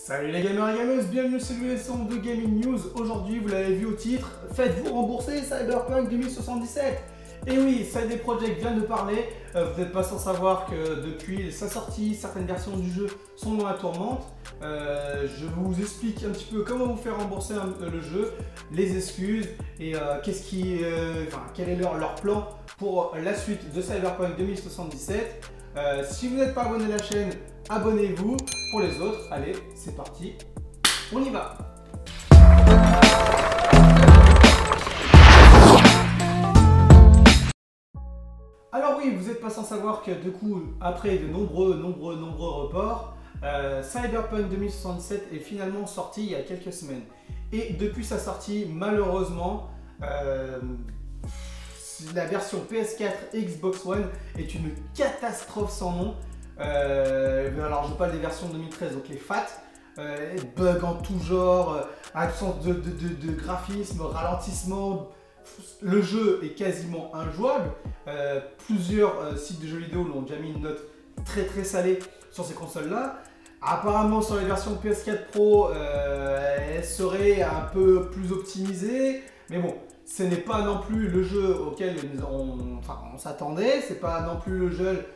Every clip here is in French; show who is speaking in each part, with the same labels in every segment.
Speaker 1: Salut les gamers et gameuses, bienvenue sur le son de Gaming News. Aujourd'hui, vous l'avez vu au titre, faites-vous rembourser Cyberpunk 2077. Et oui, CD Projekt vient de parler, vous n'êtes pas sans savoir que depuis sa sortie, certaines versions du jeu sont dans la tourmente. Je vous explique un petit peu comment vous faire rembourser le jeu, les excuses et quel est leur plan pour la suite de Cyberpunk 2077. Si vous n'êtes pas abonné à la chaîne, abonnez-vous. Pour les autres, allez, c'est parti, on y va. Alors oui, vous n'êtes pas sans savoir que du coup, après de nombreux reports, Cyberpunk 2077 est finalement sorti il y a quelques semaines. Et depuis sa sortie, malheureusement, la version PS4 et Xbox One est une catastrophe sans nom. Alors je parle des versions 2013, donc les FAT, bugs en tout genre, absence de graphisme, ralentissement, le jeu est quasiment injouable. Plusieurs sites de jeux vidéo l'ont déjà mis une note très salée sur ces consoles là. Apparemment sur les versions PS4 Pro, elles seraient un peu plus optimisées, mais bon, ce n'est pas non plus le jeu auquel on s'attendait, c'est pas non plus le jeu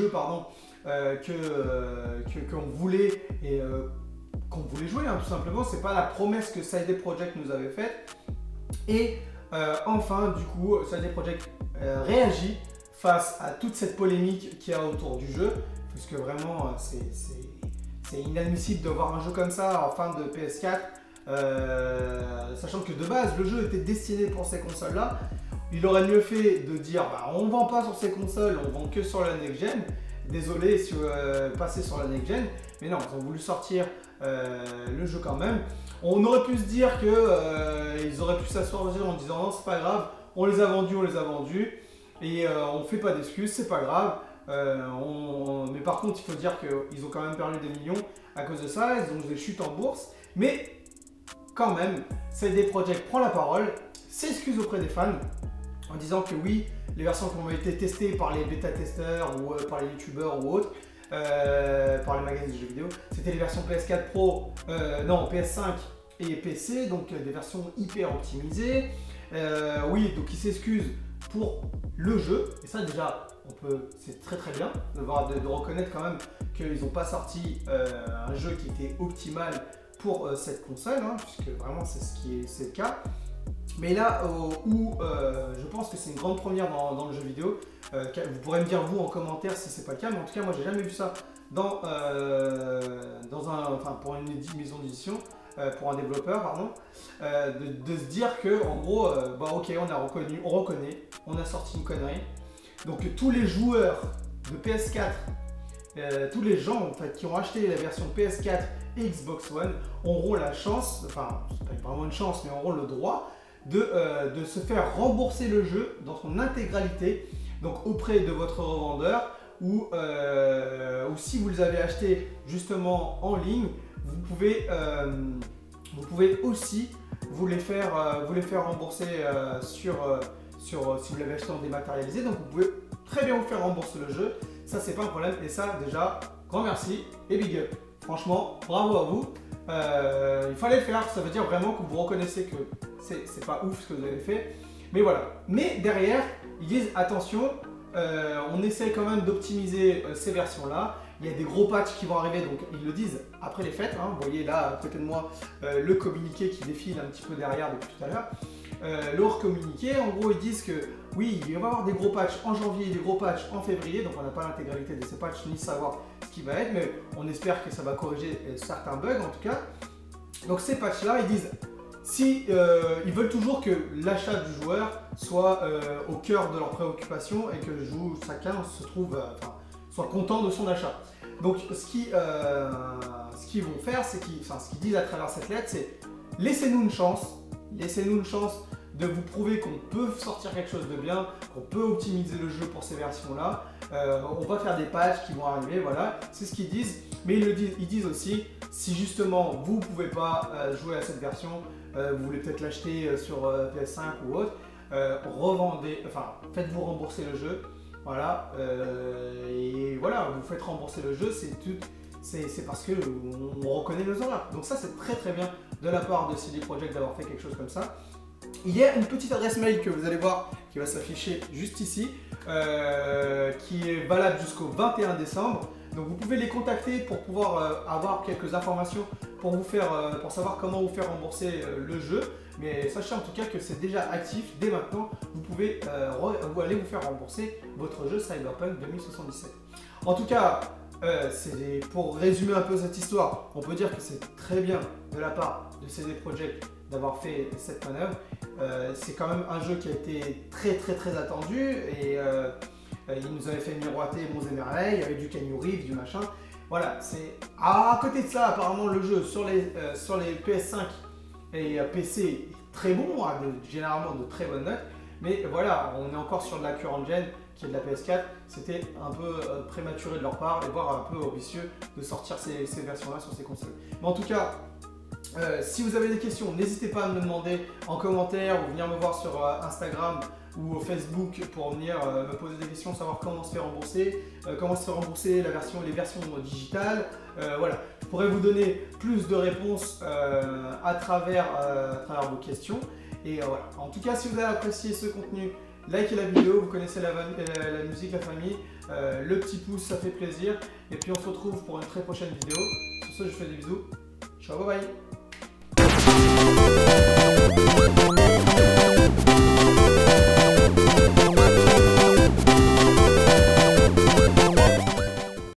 Speaker 1: qu'on voulait et qu'on voulait jouer, hein, tout simplement. C'est pas la promesse que CD Projekt nous avait faite. Et enfin, du coup, CD Projekt réagit face à toute cette polémique qu'il y a autour du jeu, puisque vraiment, c'est inadmissible de voir un jeu comme ça en fin de PS4. Sachant que de base le jeu était destiné pour ces consoles là, il aurait mieux fait de dire bah, on vend pas sur ces consoles, on vend que sur la next gen. Désolé si passer sur la next gen, mais non, ils ont voulu sortir le jeu quand même. On aurait pu se dire que ils auraient pu s'asseoir en disant non, c'est pas grave, on les a vendus et on fait pas d'excuses, c'est pas grave. Mais par contre, il faut dire qu'ils ont quand même perdu des millions à cause de ça, ils ont des chutes en bourse, mais quand même, CD Projekt prend la parole, s'excuse auprès des fans en disant que oui, les versions qui ont été testées par les bêta-testeurs ou par les youtubeurs ou autres, par les magazines de jeux vidéo, c'était les versions PS4 Pro, PS5 et PC, donc des versions hyper optimisées. Oui, donc ils s'excusent pour le jeu, et ça déjà, c'est très bien de reconnaître quand même qu'ils n'ont pas sorti un jeu qui était optimal pour cette console, hein, puisque vraiment c'est le cas. Mais là où je pense que c'est une grande première dans le jeu vidéo, vous pourrez me dire vous en commentaire si c'est pas le cas, mais en tout cas moi j'ai jamais vu ça pour une maison d'édition, pour un développeur pardon, de se dire que en gros ok, on reconnaît, on a sorti une connerie, donc tous les joueurs de PS4, tous les gens en fait qui ont acheté la version PS4 et Xbox One auront la chance, enfin c'est pas vraiment une chance, mais auront le droit de se faire rembourser le jeu dans son intégralité, donc auprès de votre revendeur ou si vous les avez achetés justement en ligne, vous pouvez aussi vous les faire rembourser si vous l'avez acheté en dématérialisé, donc vous pouvez très bien vous faire rembourser le jeu, ça c'est pas un problème, et ça déjà, grand merci et big up. Franchement, bravo à vous. Il fallait le faire, ça veut dire vraiment que vous reconnaissez que c'est pas ouf ce que vous avez fait. Mais voilà. Mais derrière, ils disent attention, on essaie quand même d'optimiser ces versions-là. Il y a des gros patchs qui vont arriver, donc ils le disent après les fêtes. Hein. Vous voyez là, à côté de moi, le communiqué qui défile un petit peu derrière depuis tout à l'heure. Leur communiqué, en gros, ils disent que oui, il va y avoir des gros patchs en janvier et des gros patchs en février, donc on n'a pas l'intégralité de ces patchs ni savoir ce qui va être, mais on espère que ça va corriger certains bugs en tout cas. Donc ces patchs-là, ils disent si ils veulent toujours que l'achat du joueur soit au cœur de leurs préoccupations et que chacun soit content de son achat. Donc ce qu'ils vont faire, ce qu'ils disent à travers cette lettre, c'est laissez-nous une chance de vous prouver qu'on peut sortir quelque chose de bien, qu'on peut optimiser le jeu pour ces versions-là. On va faire des patchs qui vont arriver, voilà, c'est ce qu'ils disent. Mais ils disent aussi, si justement vous ne pouvez pas jouer à cette version, vous voulez peut-être l'acheter sur PS5 ou autre, faites-vous rembourser le jeu. Voilà, et voilà, vous faites rembourser le jeu, c'est parce qu'on reconnaît nos erreurs. Donc ça, c'est très très bien de la part de CD Projekt d'avoir fait quelque chose comme ça. Il y a une petite adresse mail que vous allez voir qui va s'afficher juste ici, qui est valable jusqu'au 21 décembre. Donc vous pouvez les contacter pour pouvoir avoir quelques informations pour savoir comment vous faire rembourser le jeu. Mais sachez en tout cas que c'est déjà actif dès maintenant. Vous pouvez aller vous faire rembourser votre jeu Cyberpunk 2077. En tout cas, pour résumer un peu cette histoire, on peut dire que c'est très bien de la part de CD Projekt d'avoir fait cette manœuvre. C'est quand même un jeu qui a été très très très attendu et il nous avait fait miroiter Monts et Merveilles, il y avait du Keanu Reeves, du machin. Voilà, à côté de ça, apparemment le jeu sur les PS5 et PC est très bon, a généralement de très bonnes notes. Mais voilà, on est encore sur de la current gen qui est de la PS4. C'était un peu prématuré de leur part et voire un peu ambitieux de sortir ces versions-là sur ces consoles. Mais en tout cas, si vous avez des questions, n'hésitez pas à me demander en commentaire ou venir me voir sur Instagram ou Facebook pour venir me poser des questions, savoir comment se fait rembourser, les versions digitales. Voilà, je pourrais vous donner plus de réponses à travers vos questions. Et voilà. En tout cas, si vous avez apprécié ce contenu, likez la vidéo, vous connaissez la musique, la famille, le petit pouce, ça fait plaisir. Et puis on se retrouve pour une très prochaine vidéo. Sur ce, je vous fais des bisous. Ciao, bye bye.